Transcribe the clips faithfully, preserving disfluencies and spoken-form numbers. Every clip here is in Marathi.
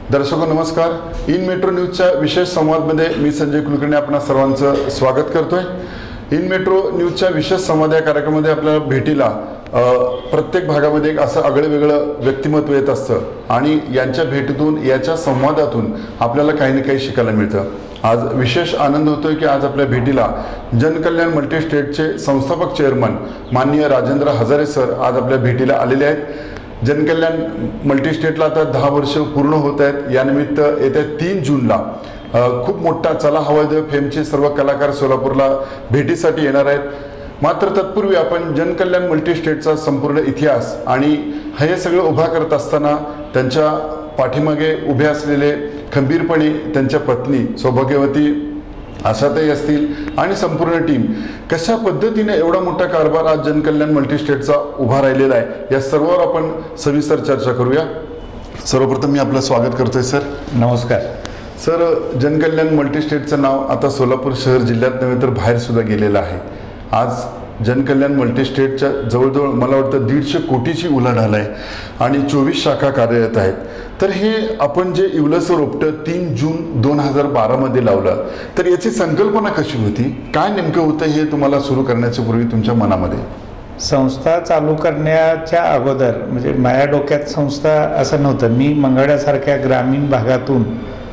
दर्शको नमस्कार. इन मेट्रो न्यूजच्या विशेष संवादमध्ये मी संजय कुलकर्णी आपणा सर्वांचं स्वागत करतोय. इन मेट्रो न्यूजच्या विशेष संवाद या कार्यक्रमामध्ये आपल्याला भेटीला प्रत्येक भागामध्ये एक असं आगळेवेगळं व्यक्तिमत्व येत असतं आणि यांच्या भेटीतून याच्या संवादातून आपल्याला काही ना काही शिकायला मिळतं. आज विशेष आनंद होतोय की आज आपल्या भेटीला जनकल्याण मल्टीस्टेटचे संस्थापक चेअरमन माननीय राजेंद्र हजारे सर आज आपल्या भेटीला आलेले आहेत. जनकल्याण मल्टीस्टेटला आता दहा वर्ष पूर्ण होत आहेत. यानिमित्त येत्या तीन जूनला खूप मोठा चला हवा दे फेमचे सर्व कलाकार सोलापूरला भेटीसाठी येणार आहेत. मात्र तत्पूर्वी आपण जनकल्याण मल्टीस्टेटचा संपूर्ण इतिहास आणि हे सगळं उभा करत असताना त्यांच्या पाठीमागे उभे असलेले खंबीरपणे त्यांच्या पत्नी सौभाग्यवती आशाताई असतील आणि संपूर्ण टीम कशा पद्धतीने एवढा मोठा कारभार आज जनकल्याण मल्टीस्टेटचा उभा राहिलेला आहे या सर्वांवर आपण सविस्तर चर्चा करूया. सर्वप्रथम मी आपलं स्वागत करतोय सर. नमस्कार सर. जनकल्याण मल्टीस्टेटचं नाव आता सोलापूर शहर जिल्ह्यात नव्हे तर बाहेर सुद्धा गेलेलं आहे. आज जनकल्याण मल्टीस्टेटच्या जवळजवळ मला वाटतं दीडशे कोटीची उलाढाल आहे आणि चोवीस शाखा कार्यरत आहेत. तर हे आपण जे इवलसं रोपटं तीन जून दोन हजार बारामध्ये लावलं तर याची संकल्पना कशी होती, काय नेमकं होतं हे तुम्हाला सुरू करण्याच्या पूर्वी तुमच्या मनामध्ये? संस्था चालू करण्याच्या अगोदर म्हणजे माझ्या डोक्यात संस्था असं नव्हतं. मी मंगळ्यासारख्या ग्रामीण भागातून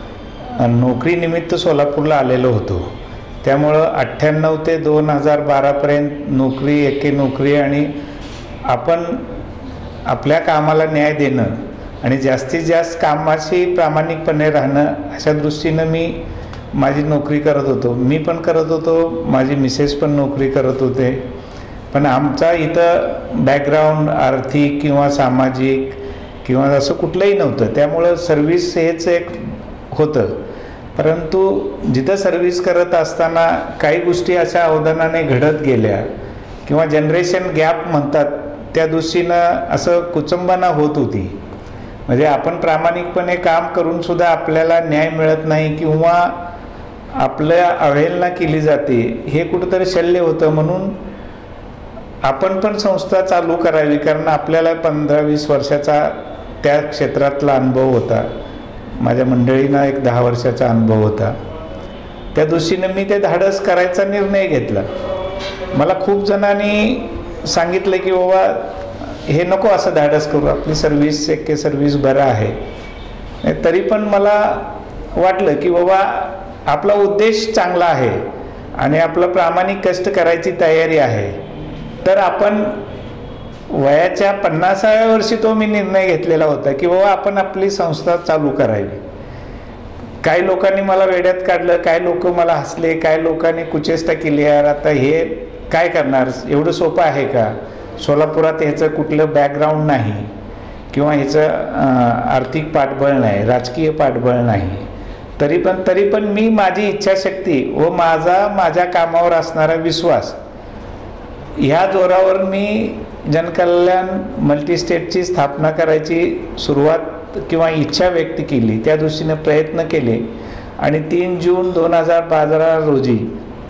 नोकरीनिमित्त सोलापूरला आलेलो होतो. त्यामुळं अठ्ठ्याण्णव ते दोन हजार बारापर्यंत नोकरी एके नोकरी आणि आपण आपल्या कामाला न्याय देणं आणि जास्तीत जास्त कामाशी प्रामाणिकपणे राहणं अशा दृष्टीनं मी माझी नोकरी करत होतो. मी पण करत होतो, माझी मिसेस पण नोकरी करत होते. पण आमचा इथं बॅकग्राऊंड आर्थिक किंवा सामाजिक किंवा असं कुठलंही नव्हतं. त्यामुळं सर्व्हिस हेच एक होतं. परंतु जिथं सर्व्हिस करत असताना काही गोष्टी अशा अवधानाने घडत गेल्या किंवा जनरेशन गॅप म्हणतात त्या दृष्टीनं असं कुचंबना होत होती. म्हणजे आपण प्रामाणिकपणे काम करूनसुद्धा आपल्याला न्याय मिळत नाही किंवा आपल्या अवहेलना केली जाते हे कुठंतरी शल्य होतं. म्हणून आपण पण संस्था चालू करावी, कारण आपल्याला पंधरा वीस वर्षाचा त्या क्षेत्रातला अनुभव होता. माझ्या मंडळींना एक दहा वर्षाचा अनुभव होता. त्या दृष्टीने मी ते धाडस करायचा निर्णय घेतला. मला खूप जणांनी सांगितलं की बाबा हे नको असं धाडस करू, आपली सर्व्हिस एक सर्व्हिस बरं आहे. तरी पण मला वाटलं की बाबा आपला उद्देश चांगला आहे आणि आपलं प्रामाणिक कष्ट करायची तयारी आहे. तर आपण वयाच्या पन्नासाव्या वर्षी तो मी निर्णय घेतलेला होता की बाबा आपण आपली संस्था चालू करावी. काही लोकांनी मला वेड्यात काढलं, काही लोक मला हसले, काही लोकांनी कुचेष्टा केली, यार आता हे काय करणार, एवढं सोपं आहे का, सोलापुरात ह्याचं कुठलं बॅकग्राऊंड नाही किंवा ह्याचं आर्थिक पाठबळ नाही, राजकीय पाठबळ नाही. तरी पण तरी पण मी माझी इच्छाशक्ती व माझा माझ्या कामावर असणारा विश्वास ह्या जोरावर मी जनकल्याण मल्टीस्टेटची स्थापना करायची सुरुवात किंवा इच्छा व्यक्त केली. त्या दृष्टीने प्रयत्न केले आणि तीन जून दोन हजार बारा रोजी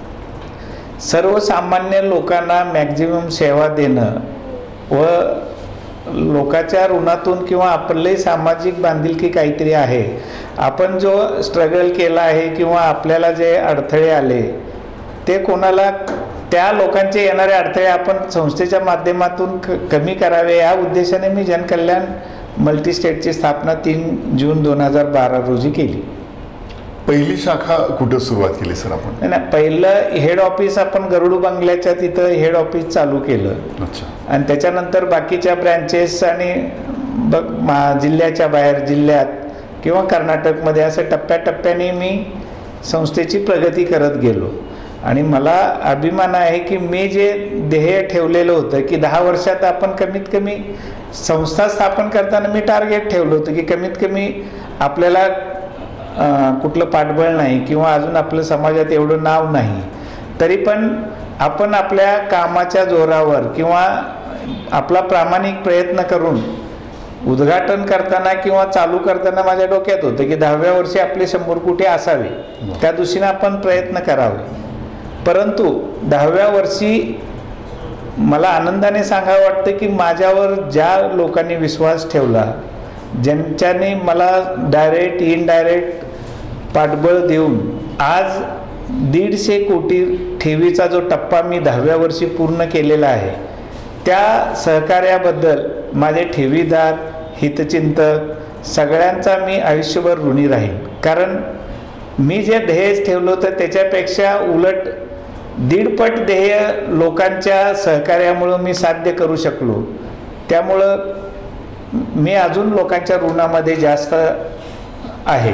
सर्वसामान्य लोकांना मॅक्झिमम सेवा देणं व लोकांच्या ऋणातून किंवा आपले सामाजिक बांधिलकी काहीतरी आहे, आपण जो स्ट्रगल केला आहे किंवा आपल्याला जे अडथळे आले ते कोणाला त्या लोकांचे येणारे अडथळे आपण संस्थेच्या माध्यमातून क कमी करावे या उद्देशाने मी जनकल्याण मल्टीस्टेटची स्थापना तीन जून दोन हजार बारा रोजी केली. पहिली शाखा कुठं सुरुवात केली सर आपण? नाही, पहिलं हेड ऑफिस आपण गरुड बंगल्याच्या तिथं हेड ऑफिस चालू केलं. अच्छा. आणि त्याच्यानंतर बाकीच्या ब्रँचेस आणि बघ मा जिल्ह्याच्या बाहेर जिल्ह्यात किंवा कर्नाटकमध्ये असं टप्प्याटप्प्याने मी संस्थेची प्रगती करत गेलो. आणि मला अभिमान आहे की मी जे ध्येय ठेवलेलं होतं की दहा वर्षात आपण कमीत कमी संस्था स्थापन करताना मी टार्गेट ठेवलं होतं की कमीत कमी आपल्याला कुठलं पाठबळ नाही किंवा अजून आपलं समाजात एवढं नाव नाही, तरी पण आपण आपल्या कामाच्या जोरावर किंवा आपला प्रामाणिक प्रयत्न करून उद्घाटन करताना किंवा चालू करताना माझ्या डोक्यात होतं की दहाव्या वर्षी आपले शंभर कोटी असावे, त्या दृष्टीने आपण प्रयत्न करावे. परंतु दहाव्या वर्षी मला आनंदाने सांगावं वाटतं की माझ्यावर ज्या लोकांनी विश्वास ठेवला ज्यांच्याने मला डायरेक्ट इनडायरेक्ट पाठबळ देऊन आज दीडशे कोटी ठेवीचा जो टप्पा मी दहाव्या वर्षी पूर्ण केलेला आहे, त्या सहकार्याबद्दल माझे ठेवीदार, हितचिंतक सगळ्यांचा मी आयुष्यभर ऋणी राहीन. कारण मी जे ध्येय ठेवलं होतं त्याच्यापेक्षा उलट दीडपट ध्येय लोकांच्या सहकार्यामुळं मी साध्य करू शकलो. त्यामुळं मी अजून लोकांच्या ऋणामध्ये जास्त आहे.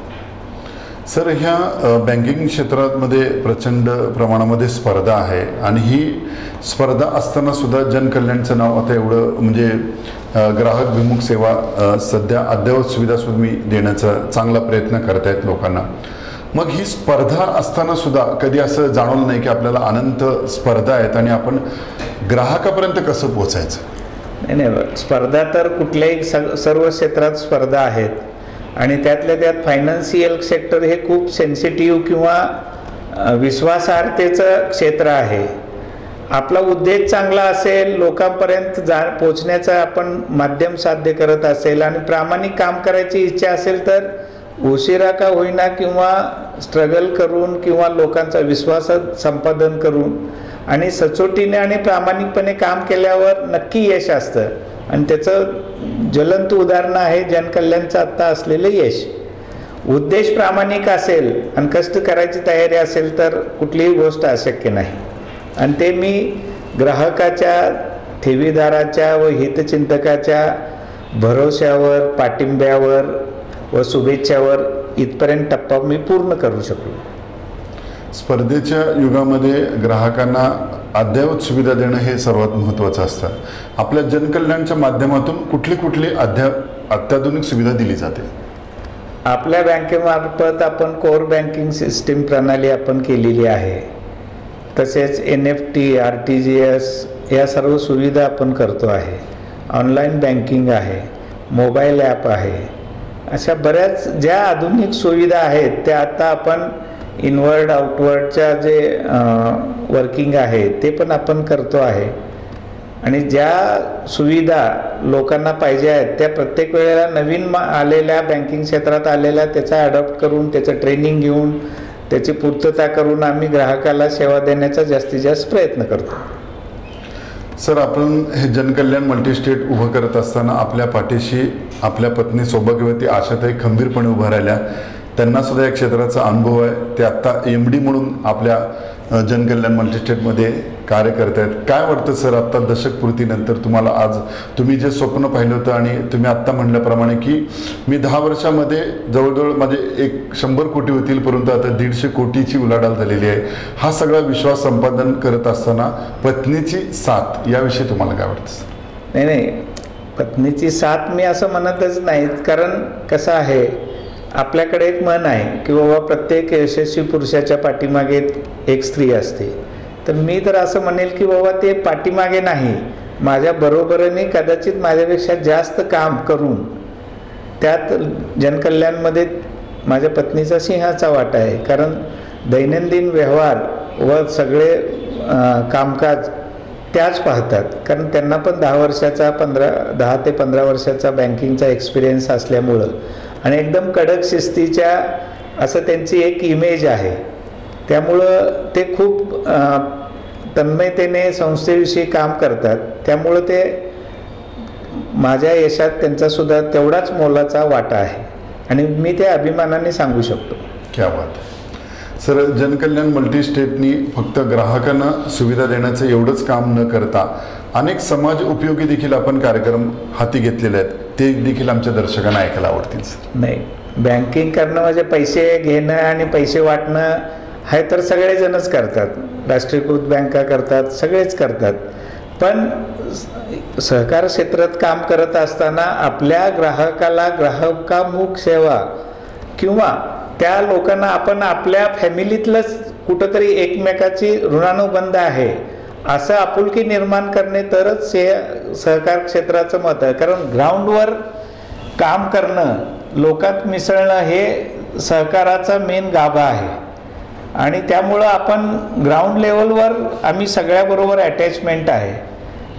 सर, ह्या बँकिंग क्षेत्रामध्ये प्रचंड प्रमाणामध्ये स्पर्धा आहे आणि ही स्पर्धा असताना सुद्धा जनकल्याणचं नाव आता एवढं म्हणजे ग्राहकभिमुख सेवा सध्या अद्ययावत सुविधा तुम्ही देण्याचा चांगला प्रयत्न करतायत लोकांना. मग ही स्पर्धा असताना सुद्धा कधी असं जाणवलं नाही की आपल्याला अनंत स्पर्धा आहेत आणि आपण ग्राहकापर्यंत कसं पोचायचं? नाही नाही, स्पर्धा तर कुठल्याही स सर्व क्षेत्रात स्पर्धा आहेत आणि त्यातल्या त्यात फायनान्शियल सेक्टर हे खूप सेन्सिटिव्ह किंवा विश्वासार्हतेचं क्षेत्र आहे. आपला उद्देश चांगला असेल, लोकांपर्यंत जा पोचण्याचं आपण माध्यम साध्य करत असेल आणि प्रामाणिक काम करायची इच्छा असेल तर उशिरा का होईना किंवा स्ट्रगल करून किंवा लोकांचा विश्वास संपादन करून आणि सचोटीने आणि प्रामाणिकपणे काम केल्यावर नक्की यश असतं. आणि त्याचं ज्वलंत उदाहरण आहे जनकल्याणचं आत्ता असलेलं यश. उद्देश प्रामाणिक असेल आणि कष्ट करायची तयारी असेल तर कुठलीही गोष्ट अशक्य नाही. आणि ते मी ग्राहकाच्या, ठेवीदाराच्या व हितचिंतकाच्या भरोश्यावर, पाठिंब्यावर व शुभेच्छावर इथपर्यंत टप्पा मी पूर्ण करू शकलो. स्पर्धेच्या युगामध्ये ग्राहकांना अद्ययावत सुविधा देणं हे सर्वात महत्त्वाचं असतं. आपल्या जनकल्याणच्या माध्यमातून कुठली कुठली अद्या अत्याधुनिक सुविधा दिली जाते? आपल्या बँकेमार्फत आपण कोर बँकिंग सिस्टीम प्रणाली आपण केलेली आहे. तसेच N F T, R T G S या सर्व सुविधा आपण करतो आहे. ऑनलाईन बँकिंग आहे, मोबाईल ॲप आहे. अशा बऱ्याच ज्या आधुनिक सुविधा आहेत त्या आता आपण इनवर्ड आउटवर्डच्या जे वर्किंग आहे ते पण आपण करतो आहे. आणि ज्या सुविधा लोकांना पाहिजे आहेत त्या प्रत्येक वेळेला नवीन आलेल्या बँकिंग क्षेत्रात आलेल्या त्याचा अडॉप्ट करून त्याचं ट्रेनिंग घेऊन त्याची पूर्तता करून आम्ही ग्राहकाला सेवा देण्याचा जास्तीत जास्त प्रयत्न करतो. सर, आपण हे जनकल्याण मल्टीस्टेट उभं करत असताना आपल्या पाठीशी आपल्या पत्नी सौभाग्यवती आशाताई खंबीरपणे उभं राहिल्या. त्यांना सुद्धा या क्षेत्राचा अनुभव आहे. ते आत्ता एम डी म्हणून आपल्या जनकल्याण मल्टीस्टेटमध्ये कार्य करत आहेत. काय वाटतं सर, आत्ता दशकपूर्तीनंतर तुम्हाला आज तुम्ही जे स्वप्न पाहिलं होतं आणि तुम्ही आत्ता म्हणल्याप्रमाणे की मी दहा वर्षामध्ये जवळजवळ माझे एक शंभर कोटी होतील परंतु आता दीडशे कोटीची उलाढाल झालेली आहे, हा सगळा विश्वास संपादन करत असताना पत्नीची साथ याविषयी तुम्हाला काय वाटतं? नाही नाही, पत्नीची साथ मी असं म्हणतच नाही. कारण कसं आहे, आपल्याकडे एक म्हण आहे की बाबा प्रत्येक यशस्वी पुरुषाच्या पाठीमागे एक स्त्री असते. तर मी तर असं म्हणेल की बाबा ते पाठीमागे नाही, माझ्या बरोबरीने कदाचित माझ्यापेक्षा जास्त काम करून त्यात जनकल्याणमध्ये माझ्या पत्नीचा सिंहाचा वाटा आहे. कारण दैनंदिन व्यवहार व सगळे कामकाज त्याच पाहतात. कारण त्यांना पण दहा वर्षाचा पंधरा दहा ते पंधरा वर्षाचा बँकिंगचा एक्सपिरियन्स असल्यामुळं आणि एकदम कडक शिस्तीच्या असं त्यांची एक इमेज आहे. त्यामुळं ते खूप तन्मयतेने संस्थेविषयी काम करतात. त्यामुळं ते माझ्या यशात त्यांचासुद्धा तेवढाच मोलाचा वाटा आहे आणि मी ते अभिमानाने सांगू शकतो. क्या बात. सर, जनकल्याण मल्टीस्टेटनी फक्त ग्राहकांना सुविधा देण्याचं एवढंच काम न करता अनेक समाज उपयोगी देखील आपण कार्यक्रम हाती घेतलेले आहेत. ते देखील आमच्या दर्शकांना ऐकायला आवडतील. नाही, बँकिंग करणं म्हणजे पैसे घेणं आणि पैसे वाटणं हे तर सगळेजणच करतात. राष्ट्रीयकृत बँका करतात, सगळेच करतात. पण सहकार क्षेत्रात काम करत असताना आपल्या ग्राहकाला ग्राहकामुख सेवा किंवा त्या लोकांना आपण आपल्या फॅमिलीतलंच कुठंतरी एकमेकाची ऋणानुबंध आहे असं आपुलकी निर्माण करणे तरच हे सहकार क्षेत्राचं मत आहे. कारण ग्राउंडवर काम करणं, लोकात मिसळणं हे सहकाराचा मेन गाभा आहे. आणि त्यामुळं आपण ग्राउंड लेवलवर आम्ही सगळ्याबरोबर अटॅचमेंट आहे.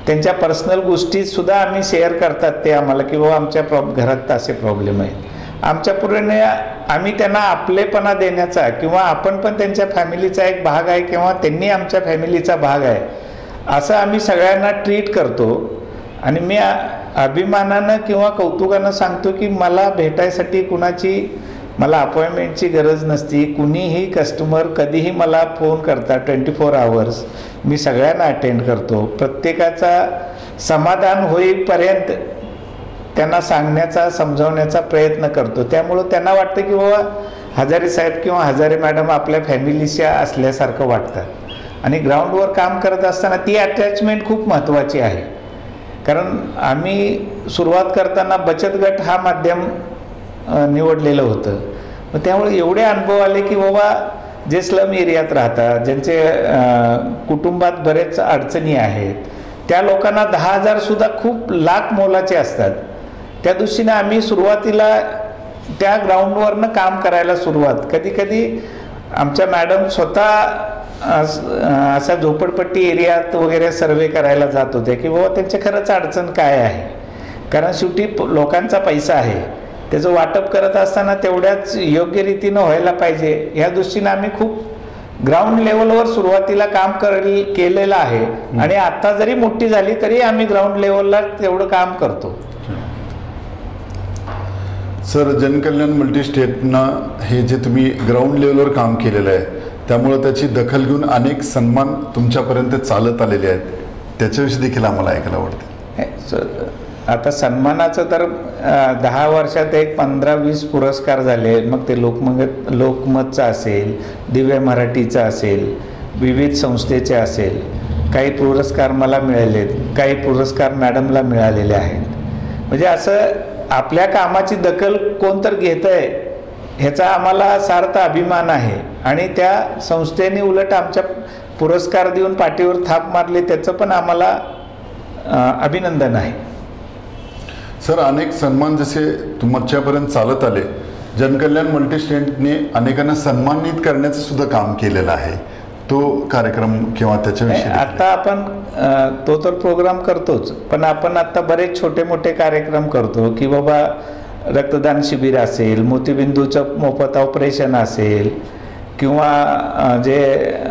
त्यांच्या पर्सनल गोष्टीसुद्धा आम्ही शेअर करतात ते आम्हाला की बाबा आमच्या प्रॉब घरात असे प्रॉब्लेम आहेत. आमच्या पूर्णे आम्ही त्यांना आपलेपणा देण्याचा किंवा आपण पण त्यांच्या फॅमिलीचा एक भाग आहे किंवा त्यांनी आमच्या फॅमिलीचा भाग आहे असं आम्ही सगळ्यांना ट्रीट करतो. आणि मी अभिमानानं किंवा कौतुकानं सांगतो की मला भेटायसाठी कुणाची मला अपॉइंटमेंटची गरज नसती. कुणीही कस्टमर कधीही मला फोन करतात ट्वेंटी फोर आवर्स मी सगळ्यांना अटेंड करतो. प्रत्येकाचा समाधान होईपर्यंत त्यांना सांगण्याचा समजावण्याचा प्रयत्न करतो. त्यामुळं त्यांना वाटतं की बाबा हजारे साहेब किंवा हजारे मॅडम आपल्या फॅमिलीच्या असल्यासारखं वाटतात. आणि ग्राउंडवर काम करत असताना ती अटॅचमेंट खूप महत्त्वाची आहे. कारण आम्ही सुरुवात करताना बचत गट हा माध्यम निवडलेलं होतं. मग त्यामुळे एवढे अनुभव आले की बाबा जे स्लम एरियात राहतात ज्यांचे कुटुंबात बरेच अडचणी आहेत त्या लोकांना दहा हजारसुद्धा खूप लाख मोलाचे असतात. त्या दृष्टीने आम्ही सुरुवातीला त्या ग्राउंडवरनं काम करायला सुरुवात कधी कधी आमच्या मॅडम स्वतः असा झोपडपट्टी एरियात वगैरे सर्वे करायला जात होते की बाबा त्यांच्या खरंच अडचण काय आहे. कारण शेवटी लोकांचा पैसा आहे त्याचं वाटप करत असताना तेवढ्याच योग्य रीतीनं व्हायला पाहिजे ह्या दृष्टीनं आम्ही खूप ग्राउंड लेवलवर सुरुवातीला काम करे केलेलं आहे. आणि आता जरी मोठी झाली तरी आम्ही ग्राउंड लेवलला तेवढं काम करतो. सर जनकल्याण मल्टीस्टेटनं हे जे तुम्ही ग्राउंड लेवलवर काम केलेलं आहे त्यामुळं त्याची दखल घेऊन अनेक सन्मान तुमच्यापर्यंत चालत आलेले आहेत त्याच्याविषयी देखील आम्हाला ऐकायला आवडते. आता सन्मानाचं तर दहा वर्षात एक पंधरा वीस पुरस्कार झाले. मग ते लोकमत लोकमतचा असेल दिव्य मराठीचा असेल विविध संस्थेचे असेल. काही पुरस्कार मला मिळालेत काही पुरस्कार मॅडमला मिळालेले आहेत. म्हणजे असं आपल्या कामाची दखल कोणतर घेत आहे ह्याचा आम्हाला सार्थ अभिमान आहे. आणि त्या संस्थेने उलट आमच्या पुरस्कार देऊन पाठीवर थाप मारले त्याचं पण आम्हाला अभिनंदन आहे. सर अनेक सन्मान जसे तुमच्यापर्यंत चालत आले जनकल्याण मल्टीस्टेटने अनेकांना सन्मानित करण्याचं सुद्धा काम केलेलं आहे. तो कार्यक्रम किंवा त्याच्याविषयी आता आपण तो तर प्रोग्राम करतोच पण आपण आता बरेच छोटे मोठे कार्यक्रम करतो की बाबा रक्तदान शिबिर असेल मोतीबिंदूचं मोफत ऑपरेशन असेल किंवा जे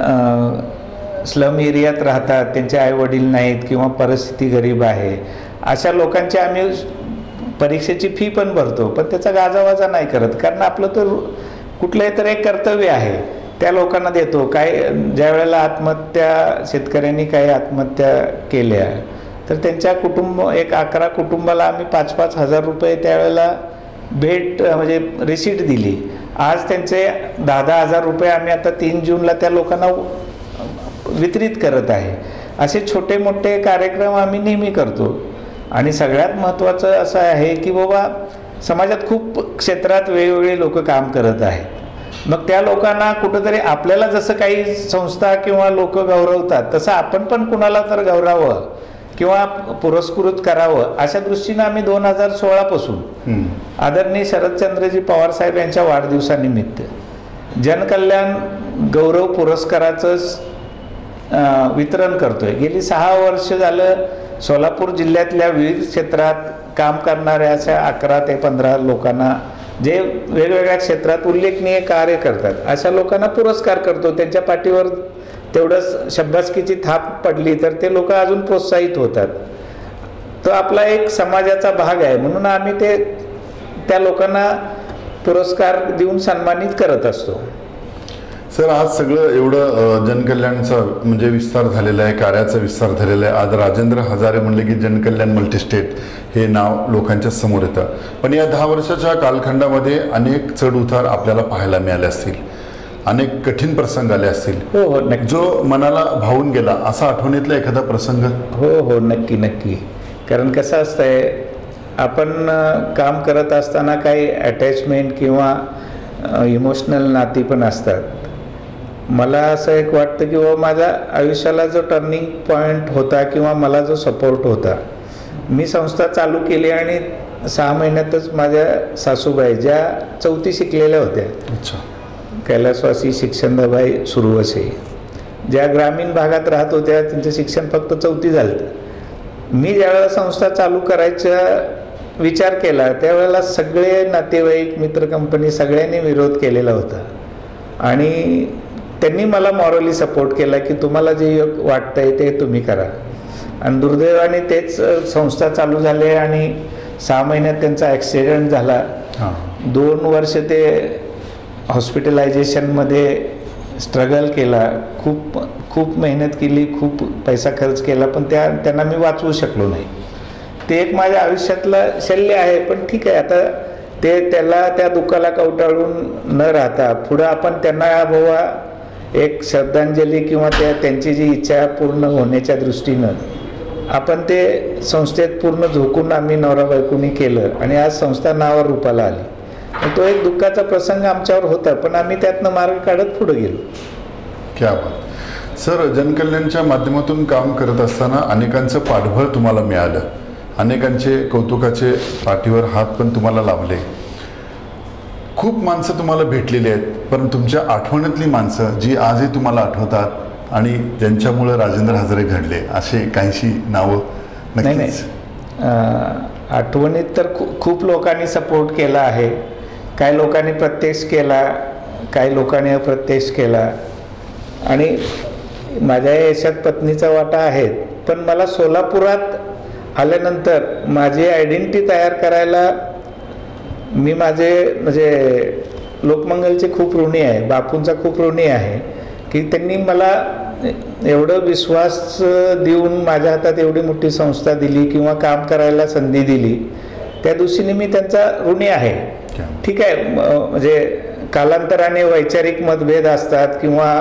स्लम एरियात राहतात त्यांचे आईवडील नाहीत किंवा परिस्थिती गरीब आहे अशा लोकांची आम्ही परीक्षेची फी पण भरतो पण त्याचा गाजावाजा नाही करत. कारण आपलं तर कुठलंही तर एक कर्तव्य आहे त्या लोकांना देतो. काय ज्या वेळेला आत्महत्या शेतकऱ्यांनी काही आत्महत्या केल्या तर त्यांच्या कुटुंब एक अकरा कुटुंबाला आम्ही पाच पाच हजार रुपये त्यावेळेला भेट म्हणजे रिसीट दिली. आज त्यांचे दहा दहा हजार रुपये आम्ही आता तीन जूनला त्या लोकांना वितरित करत आहे. असे छोटे मोठे कार्यक्रम आम्ही नेहमी करतो. आणि सगळ्यात महत्त्वाचं असं आहे की बाबा समाजात खूप क्षेत्रात वेगवेगळे लोक काम करत आहेत. मग त्या लोकांना कुठंतरी आपल्याला जसं काही संस्था किंवा लोक गौरवतात तसं आपण पण कुणाला तर गौरवावं किंवा पुरस्कृत करावं अशा दृष्टीनं आम्ही दोन हजार सोळापासून आदरणीय शरदचंद्रजी पवार साहेब यांच्या वाढदिवसानिमित्त जनकल्याण गौरव पुरस्काराचं वितरण करतोय. गेली सहा वर्ष झालं सोलापूर जिल्ह्यातल्या विविध क्षेत्रात काम करणाऱ्या अशा अकरा ते पंधरा लोकांना जे वेगवेगळ्या क्षेत्रात उल्लेखनीय कार्य करतात अशा लोकांना पुरस्कार करतो. त्यांच्या पाठीवर तेवढंच शब्बासकीची थाप पडली तर ते लोक अजून प्रोत्साहित होतात. तो आपला एक समाजाचा भाग आहे म्हणून आम्ही ते त्या लोकांना पुरस्कार देऊन सन्मानित करत असतो. सर आज सगळं एवढं जनकल्याणचा म्हणजे विस्तार झालेला आहे कार्याचा विस्तार झालेला आहे. आज राजेंद्र हजारे म्हणले की जनकल्याण मल्टीस्टेट हे नाव लोकांच्या समोर येतं. पण या दहा वर्षाच्या कालखंडामध्ये अनेक चढ उतार आपल्याला पाहायला मिळाले असतील अनेक कठीण प्रसंग आले असतील. हो हो नक्की. जो मनाला भावून गेला असा आठवणीतला एखादा प्रसंग. हो हो नक्की नक्की. कारण कसं असतंय आपण काम करत असताना काही अटॅचमेंट किंवा इमोशनल नाती पण असतात. मला असं एक वाटतं की बाबा माझ्या आयुष्याला जो टर्निंग पॉईंट होता किंवा मला जो सपोर्ट होता मी संस्था चालू केली आणि सहा महिन्यातच माझ्या सासूबाई ज्या चौथी शिकलेल्या होत्या अच्छा कैलासवासी शिक्षणदाबाई सुरवसे ज्या ग्रामीण भागात राहत होत्या त्यांचं शिक्षण फक्त चौथी झालं मी ज्यावेळेला संस्था चालू करायचा विचार केला त्यावेळेला सगळे नातेवाईक मित्र कंपनी सगळ्यांनी विरोध केलेला होता आणि त्यांनी मला मॉरली सपोर्ट केला की तुम्हाला जे योग्य वाटतंय ते तुम्ही करा. आणि दुर्दैवाने तेच संस्था चालू झाले आणि सहा महिन्यात त्यांचा ॲक्सिडेंट झाला. दोन वर्ष ते हॉस्पिटलायझेशनमध्ये स्ट्रगल केला, खूप खूप मेहनत केली, खूप पैसा खर्च केला, पण त्या त्यांना मी वाचवू शकलो नाही. ते एक माझ्या आयुष्यातलं शल्य आहे. पण ठीक आहे, आता ते त्याला त्या दुःखाला कवटाळून न राहता पुढं आपण त्यांना बाबा एक श्रद्धांजली किंवा त्या त्यांची जी इच्छा पूर्ण होण्याच्या दृष्टीनं आपण ते संस्थेत पूर्ण झोकून आम्ही नवरा बायकोनी केलं आणि आज संस्था नावावर रूपाला आली. तो एक दुःखाचा प्रसंग आमच्यावर होता, पण आम्ही त्यातनं मार्ग काढत पुढे गेलो. क्या बात सर. जनकल्याणच्या माध्यमातून काम करत असताना अनेकांचं पाठबळ तुम्हाला मिळालं, अनेकांचे कौतुकाचे पाठीवर हात पण तुम्हाला लाभले, खूप माणसं तुम्हाला भेटलेली आहेत, पण तुमच्या आठवणीतली माणसं जी आजही तुम्हाला आठवतात आणि ज्यांच्यामुळं राजेंद्र हजारे घडले असे काहीशी नावं? नाही नाही, आठवणीत तर खूप खूप लोकांनी सपोर्ट केला आहे. काही लोकांनी प्रत्यक्ष केला, काही लोकांनी अप्रत्यक्ष केला आणि माझ्या यशात पत्नीचा वाटा आहे. पण मला सोलापुरात आल्यानंतर माझी आयडेंटिटी तयार करायला मी माझे म्हणजे लोकमंगलचे खूप ऋणी आहे, बापूंचा खूप ऋणी आहे की त्यांनी मला एवढं विश्वास देऊन माझ्या हातात एवढी मोठी संस्था दिली किंवा काम करायला संधी दिली. त्या दृष्टीने मी त्यांचा ऋणी आहे. ठीक आहे, म्हणजे कालांतराने वैचारिक मतभेद असतात किंवा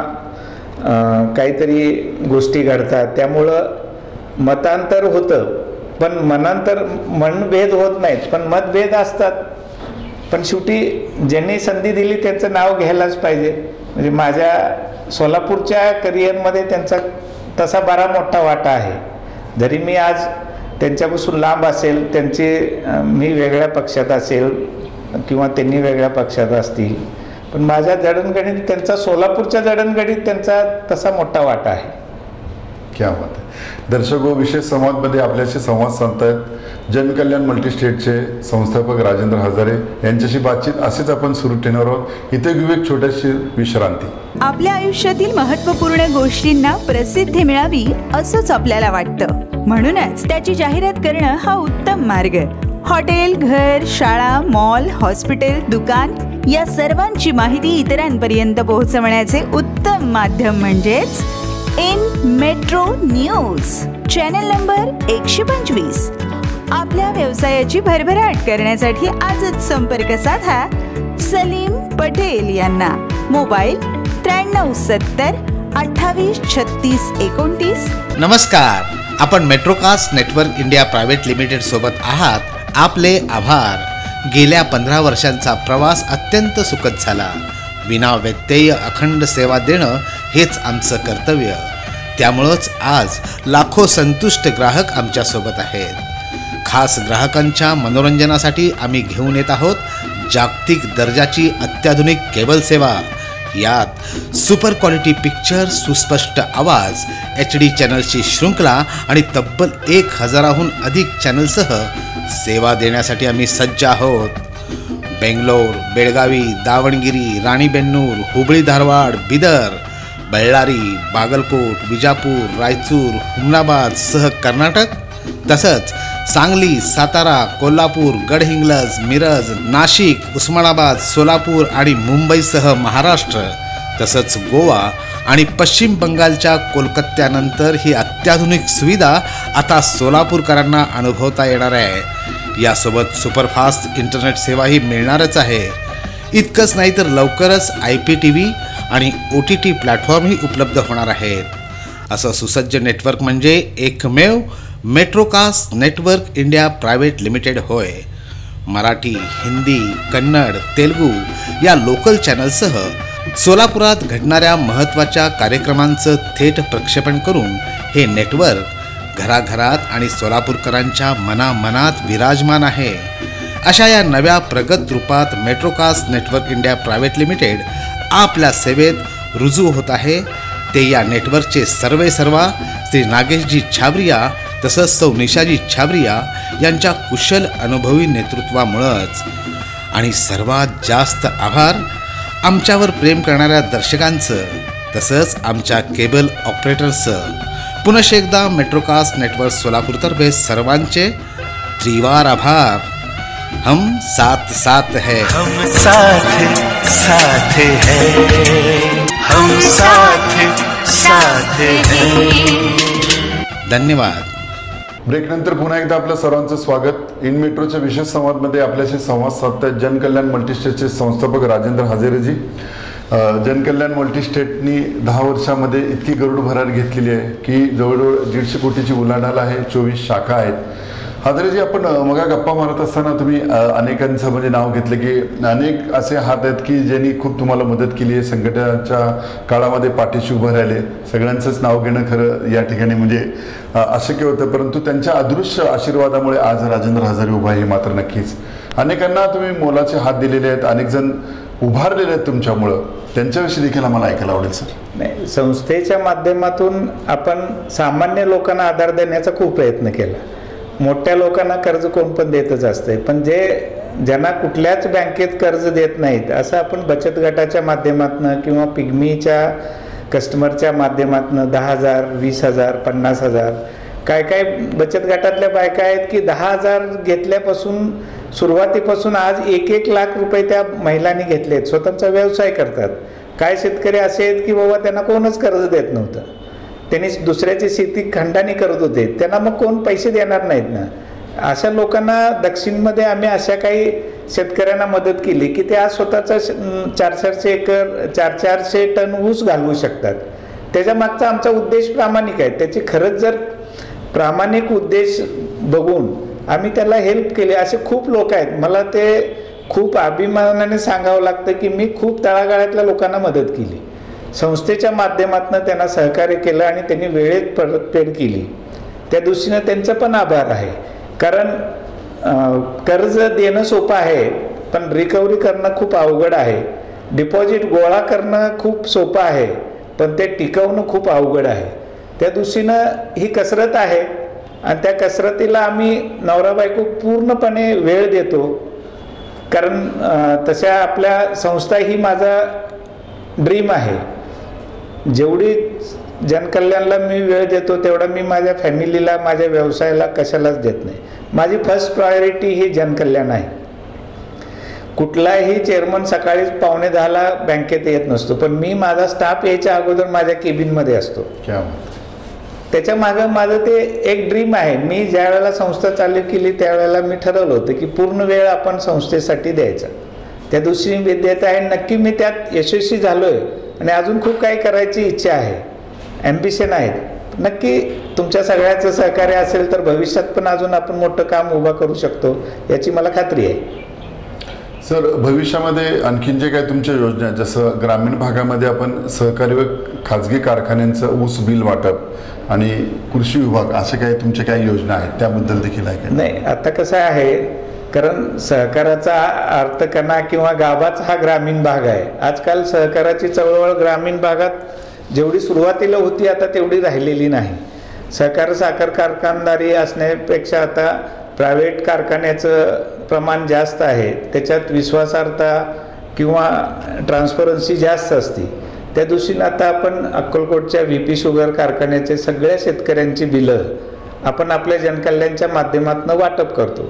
काहीतरी गोष्टी घडतात, त्यामुळं मतांतर होतं, पण मनांतर मनभेद होत नाहीत, पण मतभेद असतात. पण शेवटी ज्यांनी संधी दिली त्यांचं नाव घ्यायलाच पाहिजे. म्हणजे माझ्या सोलापूरच्या करिअरमध्ये त्यांचा तसा बरा मोठा वाटा आहे. जरी मी आज त्यांच्यापासून लांब असेल, त्यांचे मी वेगळ्या पक्षात असेल किंवा त्यांनी वेगळ्या पक्षात असतील, पण माझ्या जडणघडीत त्यांचा सोलापूरच्या जडणघडीत त्यांचा तसा मोठा वाटा आहे. क्या बात आहे. दर्शक हो, विशेष संवादमध्ये आपल्याशी संवाद साधतायत जनकल्याण मल्टीस्टेटचे संस्थापक राजेंद्र हजारे यांच्याशी बातचीत असेच आपण सुरू ठेवणार आहोत. इथे घेऊ एक छोटीशी विश्रांती. आपल्या आयुष्यातील महत्त्वपूर्ण गोष्टींना प्रसिद्धी मिळावी असंच आपल्याला वाटतं, म्हणूनच त्याची जाहिरात करणं हा उत्तम मार्ग. हॉटेल, घर, शाळा, मॉल, हॉस्पिटल, दुकान या सर्वांची माहिती इतरांपर्यंत पोहोचवण्याचे उत्तम माध्यम म्हणजेच In Metro News. Channel number एकशे पंचवीस. आपल्या व्यवसायाची भरभराट करण्यासाठी आजच संपर्क साधा सलीम पटेल यांना. मोबाईल त्र्याण्णव सत्तर अठ्ठावीस छत्तीस एकोणतीस. नमस्कार, आपण Metrocast network India private limited सोबत आहात. आपले आभार. गेल्या पंधरा वर्षांचा प्रवास अत्यंत सुखद झाला. विना व्यत्यय अखंड सेवा देणं हेच आमचं कर्तव्य. त्यामुळंच आज लाखो संतुष्ट ग्राहक आमच्यासोबत आहेत. खास ग्राहकांच्या मनोरंजनासाठी आम्ही घेऊन येत आहोत जागतिक दर्जाची अत्याधुनिक केबल सेवा. यात सुपर क्वालिटी पिक्चर, सुस्पष्ट आवाज, एच डी चॅनल्सची शृंखला आणि तब्बल एक हजाराहून अधिक चॅनलसह सेवा देण्यासाठी आम्ही सज्ज आहोत. बेंगलोर, बेळगावी, दावणगिरी, राणीबेन्नूर, हुबळी, धारवाड, बिदर, बಳ್ಳारी, बागलकोट, विजापूर, रायचूर, हुमनाबाद सह कर्नाटक, तसंच सांगली, सातारा, कोल्हापूर, गडहिंग्लज, मिरज, नाशिक, उस्मानाबाद, सोलापूर आणि मुंबईसह महाराष्ट्र, तसंच गोवा आणि पश्चिम बंगालच्या कोलकात्यानंतर ही अत्याधुनिक सुविधा आता सोलापूरकरांना अनुभवता येणार आहे. यासोबत सुपरफास्ट इंटरनेट सेवाही मिळणारच आहे. इतकंच नाही तर लवकरच आय पी टी व्ही आणि ओ टी टी प्लॅटफॉर्मही उपलब्ध होणार आहेत. असं सुसज्ज नेटवर्क म्हणजे एकमेव Metrocast network India private limited होय. मराठी, हिंदी, कन्नड, तेलुगू या लोकल चॅनलसह सोलापुरात घडणाऱ्या महत्त्वाच्या कार्यक्रमांचं थेट प्रक्षेपण करून हे नेटवर्क घराघरात आणि सोलापूरकरांच्या मनामनात विराजमान आहे. अशा या नव्या प्रगत रूपात Metrocast network India private limited आपल्या सेवेत रुजू होत आहे. ते या नेटवर्कचे सर्वे सर्वा श्री नागेशजी छाबरिया तसंच सौ निशाजी छाबरिया यांच्या कुशल अनुभवी नेतृत्वामुळंच आणि सर्वात जास्त आभार आमच्यावर प्रेम करणाऱ्या दर्शकांचं तसंच आमच्या केबल ऑपरेटर्सचं पुनश एकदा मेट्रोकास्ट नेटवर्क सोलापूरतर्फे सर्वांचे त्रिवार आभार. हम साथ साथ है, हम साथ साथ है, हम साथ साथ है. धन्यवाद. ब्रेकनंतर पुन्हा एकदा आपल्या सर्वांचं स्वागत. इन मेट्रोच्या विशेष संवादमध्ये आपल्याशी संवाद साधतात जनकल्याण मल्टीस्टेटचे संस्थापक राजेंद्र हजेरेजी. जनकल्याण मल्टीस्टेटनी दहा वर्षामध्ये इतकी गरुड भरार घेतलेली आहे की जवळजवळ दीडशे कोटीची उलाढाल आहे, चोवीस शाखा आहेत. हजेरेजी, आपण मगा गप्पा मारत असताना तुम्ही अनेकांचं म्हणजे नाव घेतलं की अनेक असे हात आहेत की ज्यांनी खूप तुम्हाला मदत केली आहे, संकटाच्या काळामध्ये पाठीशी उभं राहिले. सगळ्यांचंच नाव घेणं खरं या ठिकाणी म्हणजे अशक्य होतं, परंतु त्यांच्या अदृश्य आशीर्वादामुळे आज राजेंद्र हजारे उभा आहे. मात्र नक्कीच अनेकांना तुम्ही मोलाचे हात दिलेले आहेत, अनेक जण उभारलेले आहेत तुमच्यामुळं. त्यांच्याविषयी देखील आम्हाला ऐकायला आवडेल सर. नाही, संस्थेच्या माध्यमातून आपण सामान्य लोकांना आधार देण्याचा खूप प्रयत्न केला. मोठ्या लोकांना कर्ज कोण पण देतच असते, पण जे ज्यांना कुठल्याच बँकेत कर्ज देत नाहीत असं आपण बचत गटाच्या माध्यमातून किंवा पिग्मीच्या कस्टमरच्या माध्यमातून दहा हजार वीस हजार पन्नास हजार काय काय बचत गटातल्या बायका आहेत की दहा हजार घेतल्यापासून सुरुवातीपासून आज एक एक लाख रुपये त्या महिलांनी घेतलेत, स्वतःचा व्यवसाय करतात. काय शेतकरी असे आहेत की बाबा त्यांना कोणच कर्ज देत नव्हतं, त्यांनी दुसऱ्याची शेती खंडाने करत होते, त्यांना मग कोण पैसे देणार नाहीत ना. अशा लोकांना दक्षिणमध्ये आम्ही अशा काही शेतकऱ्यांना मदत केली की ते आज स्वतःचा चार चारशे एकर चार चारशे टन ऊस घालवू शकतात. त्याच्या मागचा आमचा उद्देश प्रामाणिक आहे. त्याची खरंच जर प्रामाणिक उद्देश बघून आम्ही त्याला हेल्प केली. असे खूप लोक आहेत. मला ते खूप अभिमानाने सांगावं लागतं की मी खूप तळागाळातल्या लोकांना मदत केली, संस्थेच्या माध्यमातून त्यांना सहकार्य केलं आणि त्यांनी वेळेत परतफेड केली. त्या दृष्टीनं त्यांचं पण आभार आहे. कारण कर्ज देणं सोपं आहे पण रिकव्हरी करणं खूप अवघड आहे. डिपॉझिट गोळा करणं खूप सोपं आहे पण ते टिकवणं खूप अवघड आहे. त्या दृष्टीनं ही कसरत आहे आणि त्या कसरतीला आम्ही नवरा बायको पूर्णपणे वेळ देतो. कारण तशा आपल्या संस्था ही माझा ड्रीम आहे. जेवढी जनकल्याणला मी वेळ देतो तेवढा मी माझ्या फॅमिलीला माझ्या व्यवसायाला कशालाच देत नाही. माझी फर्स्ट प्रायोरिटी ही जनकल्याण आहे. कुठलाही चेअरमन सकाळीच पावणे दहाला बँकेत येत नसतो, पण मी माझा स्टाफ यायच्या अगोदर माझ्या केबिनमध्ये असतो. त्याच्या मागं माझं ते एक ड्रीम आहे. मी ज्या वेळेला संस्था चालू केली त्यावेळेला मी ठरवलं होतं की पूर्ण वेळ आपण संस्थेसाठी द्यायचा. त्या दृष्टीने विद्यार्थी आहे. नक्की मी त्यात यशस्वी झालो आहे आणि अजून खूप काही करायची इच्छा आहे, ॲम्बिशन आहेत. नक्की तुमच्या सगळ्याचं सहकार्य असेल तर भविष्यात पण अजून आपण मोठं काम उभा करू शकतो याची मला खात्री आहे. सर, भविष्यामध्ये आणखीन जे काय तुमच्या योजना आहेत, जसं ग्रामीण भागामध्ये आपण सहकारी व खाजगी कारखान्यांचं ऊस बिल वाटप आणि कृषी विभाग असे काही तुमच्या काही योजना आहेत त्याबद्दल देखील आहे? नाही, आता कसं आहे, कारण सहकाराचा अर्थकणा किंवा गावाचा हा ग्रामीण भाग आहे. आजकाल सहकाराची चळवळ ग्रामीण भागात जेवढी सुरुवातीला होती आता तेवढी राहिलेली नाही. सहकार साखर कारखानदारी असण्यापेक्षा आता प्रायव्हेट कारखान्याचं प्रमाण जास्त आहे. त्याच्यात विश्वासार्हता किंवा ट्रान्सपरन्सी जास्त असते. त्या दृष्टीनं आता आपण अक्कलकोटच्या व्ही पी शुगर कारखान्याचे सगळ्या शेतकऱ्यांची बिलं आपण आपल्या जनकल्याणच्या माध्यमातून वाटप करतो.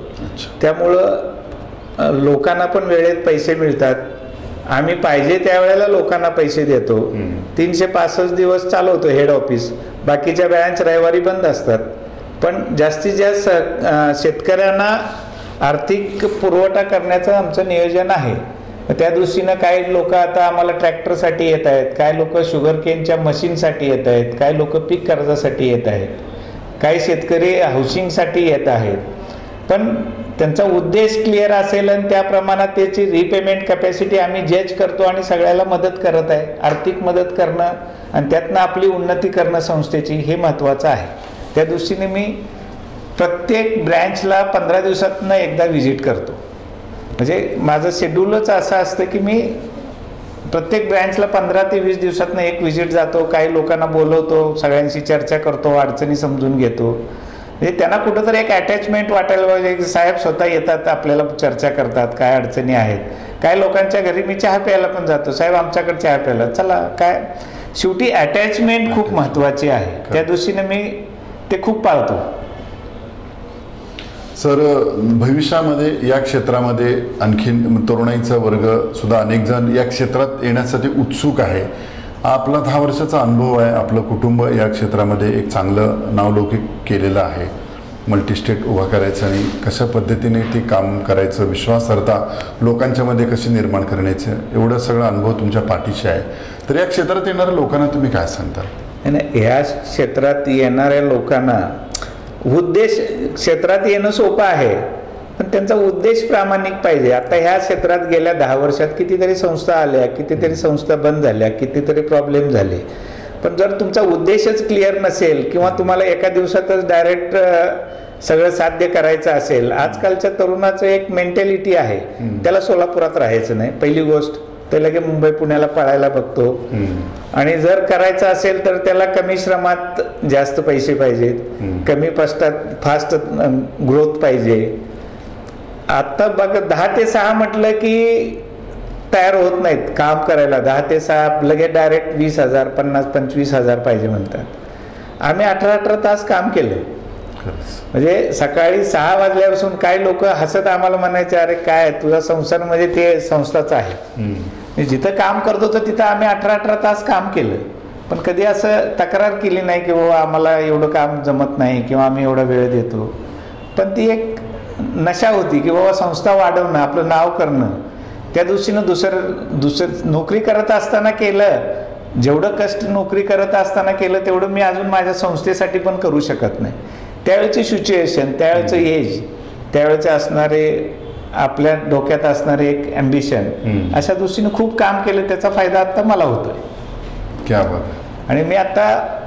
त्यामुळं लोकांना पण वेळेत पैसे मिळतात. आम्ही पाहिजे त्यावेळेला लोकांना पैसे देतो. तीनशे पासष्ट दिवस चालवतो हेड ऑफिस, बाकीच्या ब्रँच रविवारी बंद असतात. पण जास्तीत जास्त शेतकऱ्यांना आर्थिक पुरवठा करण्याचं आमचं नियोजन आहे. त्या दृष्टीनं काही लोक आता आम्हाला ट्रॅक्टरसाठी येत आहेत, काही लोक शुगर केनच्या मशीनसाठी येत आहेत, काही लोक पीक कर्जासाठी येत आहेत, काही शेतकरी हाऊसिंगसाठी येत आहेत. पण त्यांचा उद्देश क्लिअर असेल आणि त्या प्रमाणात त्याची रिपेमेंट कॅपॅसिटी आम्ही जज करतो आणि सगळ्याला मदत करत आहे. आर्थिक मदत करणं आणि त्यातनं आपली उन्नती करणं संस्थेची हे महत्त्वाचं आहे. त्या दृष्टीने मी प्रत्येक ब्रँचला पंधरा दिवसातनं एकदा व्हिजिट करतो. म्हणजे माझं शेड्यूलच असं असतं की मी प्रत्येक ब्रँचला पंधरा ते वीस दिवसातनं एक व्हिजिट जातो. काही लोकांना बोलवतो, सगळ्यांशी चर्चा करतो, अडचणी समजून घेतो. म्हणजे त्यांना कुठंतरी एक अटॅचमेंट वाटायला पाहिजे की साहेब स्वतः येतात, आपल्याला चर्चा करतात, काय अडचणी आहेत. काय लोकांच्या घरी मी चहा प्यायला पण जातो, साहेब आमच्याकडे चहा प्यायला चला. काय शेवटी अटॅचमेंट खूप महत्त्वाची आहे, त्या दृष्टीने मी ते खूप पाळतो. सर, भविष्यामध्ये या क्षेत्रामध्ये आणखीन तरुणाईचा वर्ग सुद्धा अनेक जण या क्षेत्रात येण्यासाठी उत्सुक आहे. आपला दहा वर्षाचा अनुभव आहे, आपलं कुटुंब या क्षेत्रामध्ये एक चांगलं नावलौकिक केलेलं आहे. मल्टीस्टेट उभा करायचं आणि कशा पद्धतीने ते काम करायचं, विश्वासार्हता लोकांच्यामध्ये कशी निर्माण करण्याचं, एवढं सगळं अनुभव तुमच्या पाठीशी आहे. तर या क्षेत्रात येणाऱ्या लोकांना तुम्ही काय सांगता? आणि या क्षेत्रात येणाऱ्या लोकांना उद्देश, क्षेत्रात येणं सोपं आहे पण त्यांचा उद्देश प्रामाणिक पाहिजे. आता ह्या क्षेत्रात गेल्या दहा वर्षात कितीतरी संस्था आल्या, कितीतरी संस्था बंद झाल्या, कितीतरी प्रॉब्लेम झाले. पण जर तुमचा उद्देशच क्लिअर नसेल किंवा तुम्हाला एका दिवसातच डायरेक्ट सगळं साध्य करायचं असेल, आजकालच्या तरुणाचं एक मेंटॅलिटी आहे, त्याला सोलापुरात राहायचं नाही. पहिली गोष्ट ते लगे मुंबई पुण्याला पळायला बघतो. आणि जर करायचं असेल तर त्याला कमी श्रमात जास्त पैसे पाहिजेत, कमी कष्टात फास्ट ग्रोथ पाहिजे. आता बघा दहा ते सहा म्हटलं की तयार होत नाहीत काम करायला. दहा ते सहा लगेच डायरेक्ट वीस हजार पन्नास पंचवीस हजार पाहिजे म्हणतात. आम्ही अठरा अठरा तास काम केलं. म्हणजे सकाळी सहा वाजल्यापासून काही लोक हसत आम्हाला म्हणायचे, अरे काय तुझा संसार म्हणजे ते संस्थाच आहे. जिथं काम करत होतं तिथं आम्ही अठरा अठरा तास काम केलं, पण कधी असं तक्रार केली नाही की बाबा आम्हाला एवढं काम जमत नाही किंवा आम्ही एवढा वेळ देतो. पण ती एक नशा होती की बाबा संस्था वाढवणं, आपलं नाव करणं. त्या दृष्टीनं दुसरं दुसरं नोकरी करत असताना केलं, जेवढं कष्ट नोकरी करत असताना केलं तेवढं मी अजून माझ्या संस्थेसाठी पण करू शकत नाही. त्यावेळेची सिच्युएशन, त्यावेळेचं एज, त्यावेळेचे असणारे आपल्या डोक्यात असणारे एक ॲम्बिशन, अशा दृष्टीनं खूप काम केलं. त्याचा फायदा आता मला होतोय. क्या बात आहे. आणि मी आता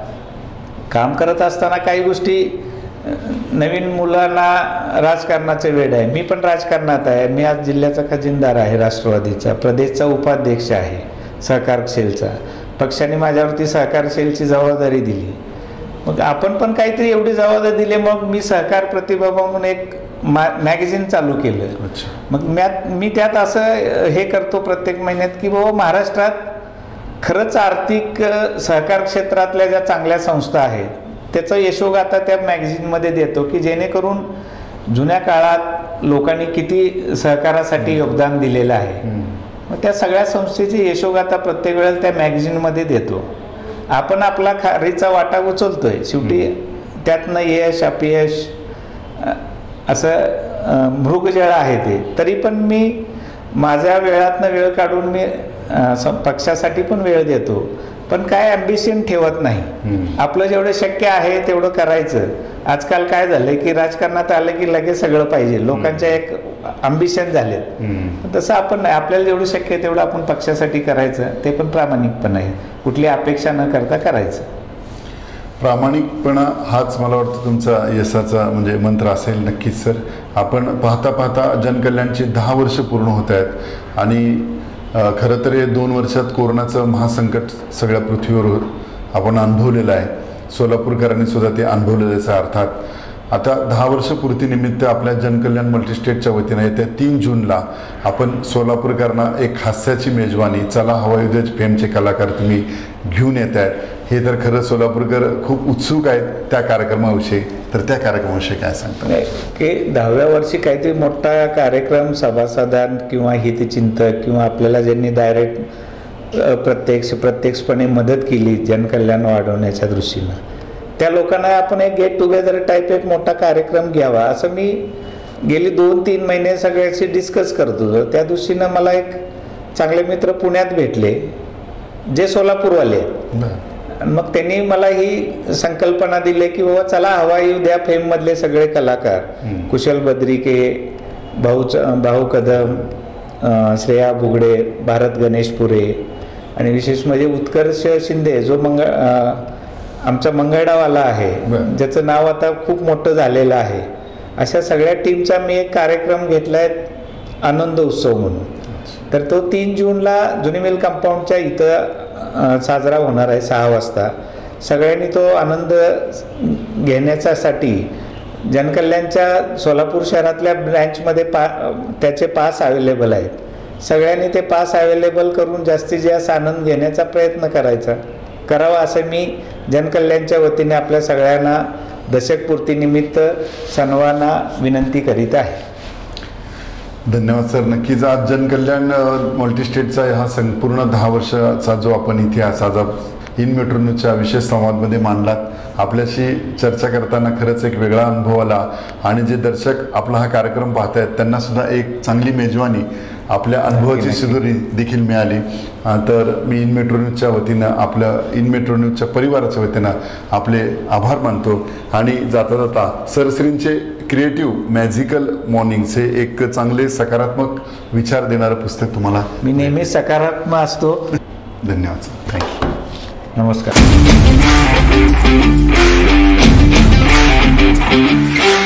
काम करत असताना काही गोष्टी, नवीन मुलांना राजकारणाचे वेळ आहे, मी पण राजकारणात आहे. मी आज जिल्ह्याचा खजिनदार आहे, राष्ट्रवादीचा प्रदेशचा उपाध्यक्ष आहे, सहकार सेलचा. पक्षाने माझ्यावरती सहकार सेलची जबाबदारी दिली. मग आपण पण काहीतरी एवढी जबाबदारी दिली. मग मी सहकार प्रतिभा म्हणून एक मा मॅगझिन चालू केलं. मग म्यात मी त्यात असं हे करतो प्रत्येक महिन्यात की बाबा महाराष्ट्रात खरंच आर्थिक सहकार क्षेत्रातल्या ज्या चांगल्या संस्था आहेत त्याचा यशोगाथा त्या मॅगझिनमध्ये देतो, की जेणेकरून जुन्या काळात लोकांनी किती सहकारासाठी योगदान दिलेलं आहे. मग त्या सगळ्या संस्थेची यशोगाथा प्रत्येक वेळेला त्या मॅगझिनमध्ये देतो. आपण आपला खारीचा वाटा उचलतोय. शेवटी त्यातनं यश अपयश असं मृगजळ आहे ते. तरी पण मी माझ्या वेळातनं वेळ काढून मी पक्षासाठी पण वेळ देतो, पण काय ॲम्बिशन ठेवत नाही. आपलं जेवढं शक्य आहे तेवढं करायचं. आजकाल काय झालंय की राजकारणात आलं की लगेच सगळं पाहिजे, लोकांच्या एक ॲम्बिशन झालेत. तसं आपण नाही, आपल्याला जेवढं शक्य आहे तेवढं आपण पक्षासाठी करायचं, ते पण प्रामाणिकपण आहे, कुठली अपेक्षा न करता करायचं. प्रामाणिकपणा हाच मला वाटतं तुमचा यशाचा म्हणजे मंत्र असेल. नक्कीच सर. आपण पाहता पाहता जनकल्याणची दहा वर्ष पूर्ण होत आहेत आणि खरं तर हे दोन वर्षात कोरोनाचं महासंकट सगळ्या पृथ्वीवर आपण अनुभवलेलं आहे. सोलापूरकरांनी सुद्धा ते अनुभवलेलं आहे. अर्थात आता दहा वर्ष पूर्तीनिमित्त आपल्या जनकल्याण मल्टीस्टेटच्या वतीनं येत्या तीन जूनला आपण सोलापूरकरांना एक हास्याची मेजवानी, चला हवायुद्ध फेमचे कलाकार तुम्ही घेऊन येत आहेत. हे तर खरं सोलापूरकर खूप उत्सुक आहेत त्या कार्यक्रमाविषयी. तर त्या कार्यक्रमाविषयी काय सांगतात? की दहाव्या वर्षी काहीतरी मोठा कार्यक्रम, सभासदान किंवा हितचिंतक किंवा आपल्याला ज्यांनी डायरेक्ट प्रत्यक्ष प्रत्यक्षपणे मदत केली जनकल्याण वाढवण्याच्या दृष्टीनं, त्या लोकांना आपण एक गेट टुगेदर टाईप एक मोठा कार्यक्रम घ्यावा असं मी गेली दोन तीन महिने सगळ्याशी डिस्कस करत होतो. त्या दृष्टीनं मला एक चांगले मित्र पुण्यात भेटले जे सोलापूरवाले. मग त्यांनी मला ही संकल्पना दिली की बाबा चला हवाई उद्या फेममधले सगळे कलाकार, कुशल बद्रिके, भाऊ भाऊ कदम, श्रेया बुगडे, भारत गणेशपुरे आणि विशेष म्हणजे उत्कर्ष शिंदे जो मंगळ आमचा मंगळडावाला आहे, ज्याचं नाव आता खूप मोठं झालेलं आहे. अशा सगळ्या टीमचा मी एक कार्यक्रम घेतला आहे आनंद उत्सव म्हणून. तर तो तीन जूनला जुनी मिल कंपाऊंडच्या इथं साजरा होणार आहे सहा वाजता. सगळ्यांनी तो आनंद घेण्याच्यासाठी जनकल्याणच्या सोलापूर शहरातल्या ब्रँचमध्ये पा त्याचे पास अवेलेबल आहेत. सगळ्यांनी ते पास अवेलेबल करून जास्तीत जास्त आनंद घेण्याचा प्रयत्न करायचा करावा असं मी जनकल्याणच्या वतीने आपल्या सगळ्यांना दशकपूर्तीनिमित्त सर्वांना विनंती करीत आहे. धन्यवाद सर. नक्कीच आज जनकल्याण मल्टीस्टेटचा हा संपूर्ण दहा वर्षाचा जो आपण इतिहास आज इन मेट्रो न्यूजच्या विशेष संवादमध्ये मांडलात. आपल्याशी चर्चा करताना खरंच एक वेगळा अनुभव आला आणि जे दर्शक आपला हा कार्यक्रम पाहत आहेत त्यांना सुद्धा एक चांगली मेजवानी आपल्या अनुभवाची शिदोरी देखील मिळाली. तर मी इन मेट्रो न्यूजच्या वतीनं आपल्या इन मेट्रो न्यूजच्या परिवाराच्या वतीनं आपले आभार मानतो आणि जाता जाता सरश्रींचे क्रिएटिव्ह मॅजिकल मॉर्निंग्स हे एक चांगले सकारात्मक विचार देणारं पुस्तक तुम्हाला. मी नेहमी सकारात्मक असतो. धन्यवाद सर. थँक्यू. नमस्कार.